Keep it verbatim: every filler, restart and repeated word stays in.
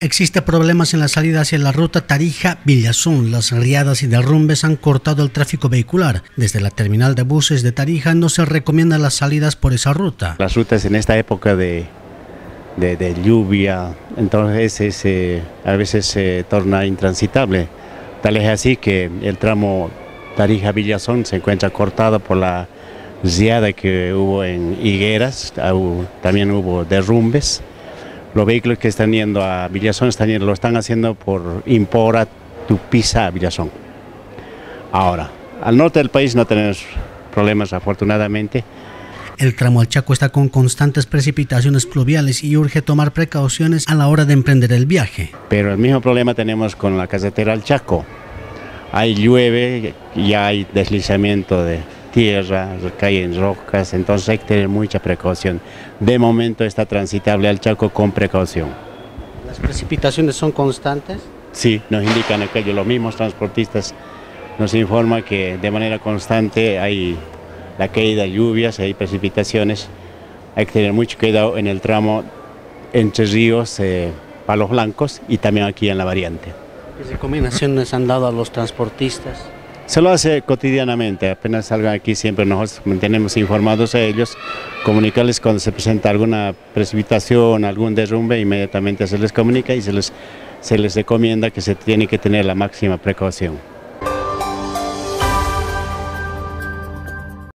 Existen problemas en la salida hacia la ruta Tarija-Villazón. Las riadas y derrumbes han cortado el tráfico vehicular. Desde la terminal de buses de Tarija no se recomiendan las salidas por esa ruta. Las rutas en esta época de, de, de lluvia, entonces es, eh, a veces se torna intransitable. Tal es así que el tramo Tarija-Villazón se encuentra cortado por la riada que hubo en Higueras, también hubo derrumbes. Los vehículos que están yendo a Villazón están yendo, lo están haciendo por Impora, Tupiza, Villazón. Ahora, al norte del país no tenemos problemas, afortunadamente. El tramo al Chaco está con constantes precipitaciones pluviales y urge tomar precauciones a la hora de emprender el viaje. Pero el mismo problema tenemos con la carretera al Chaco. Hay llueve y hay deslizamiento de tierra, caen rocas, entonces hay que tener mucha precaución. De momento está transitable al Chaco con precaución. ¿Las precipitaciones son constantes? Sí, nos indican aquello, los mismos transportistas nos informan que de manera constante hay la caída de lluvias, hay precipitaciones. Hay que tener mucho cuidado en el tramo Entre Ríos, eh, Palos Blancos y también aquí en la variante. ¿Qué recomendaciones han dado a los transportistas? Se lo hace cotidianamente, apenas salgan aquí siempre nosotros mantenemos informados a ellos, comunicarles cuando se presenta alguna precipitación, algún derrumbe, inmediatamente se les comunica y se les, se les recomienda que se tiene que tener la máxima precaución.